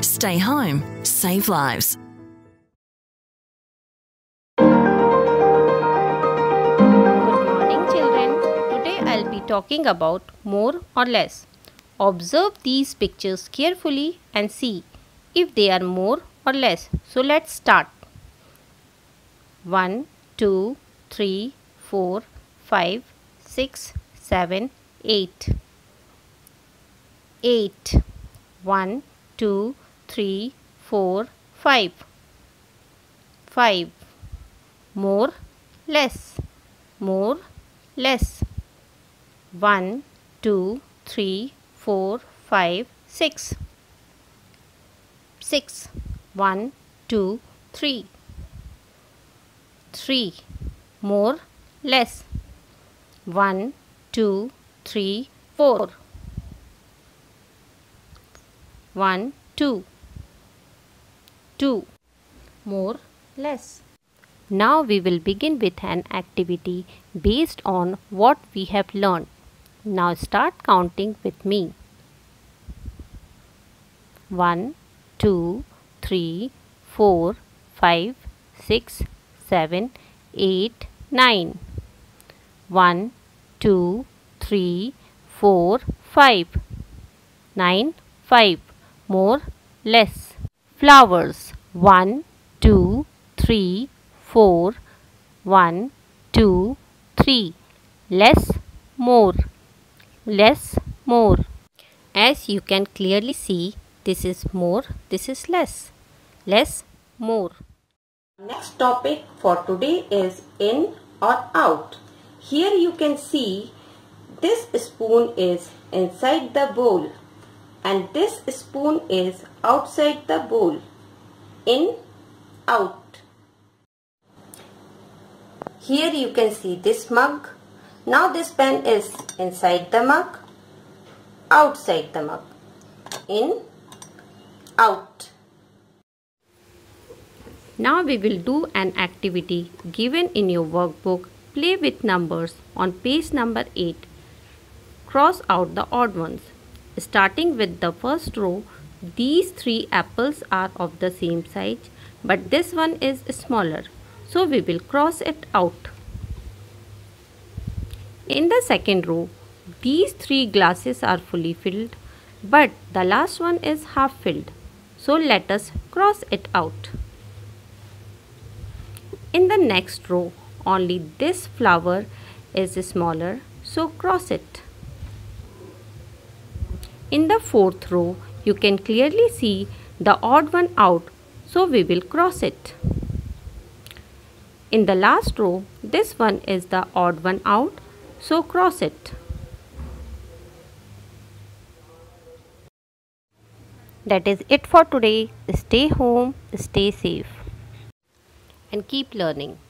Stay home, save lives. Good morning, children. Today I'll be talking about more or less. Observe these pictures carefully and see if they are more or less. So let's start. 1, 2, 3, 4, 5, 6, 7, 8. 8. 1, 2, 3, 4, 5. 5. More, less. More, less. 1, 2, 3, 4, 5, 6. 6. 1, 2, 3. 3. More, less. 1, 2, 3, 4. 1, 2. 2. More, less. Now we will begin with an activity based on what we have learned. Now start counting with me. 1, 2, 3, 4, 5, 6, 7, 8, 9. 1, 2, 3, 4, 5. 9, 5. More, less. Flowers. 1, 2, 3, 4. 1, 2, 3. Less, more. Less, more. As you can clearly see, this is more, this is less. Less, more. Next topic for today is in or out. Here you can see this spoon is inside the bowl and this spoon is outside the bowl. In, out. Here you can see this mug. Now this pen is inside the mug, outside the mug. In, out. Now we will do an activity given in your workbook. Play with numbers on page number 8. Cross out the odd ones. Starting with the first row, these 3 apples are of the same size, but this one is smaller. So we will cross it out. In the second row, these 3 glasses are fully filled, but the last one is half filled. So let us cross it out. In the next row, only this flower is smaller, so cross it. In the fourth row, you can clearly see the odd one out, so we will cross it. In the last row, this one is the odd one out, so cross it. That is it for today. Stay home, stay safe, and keep learning.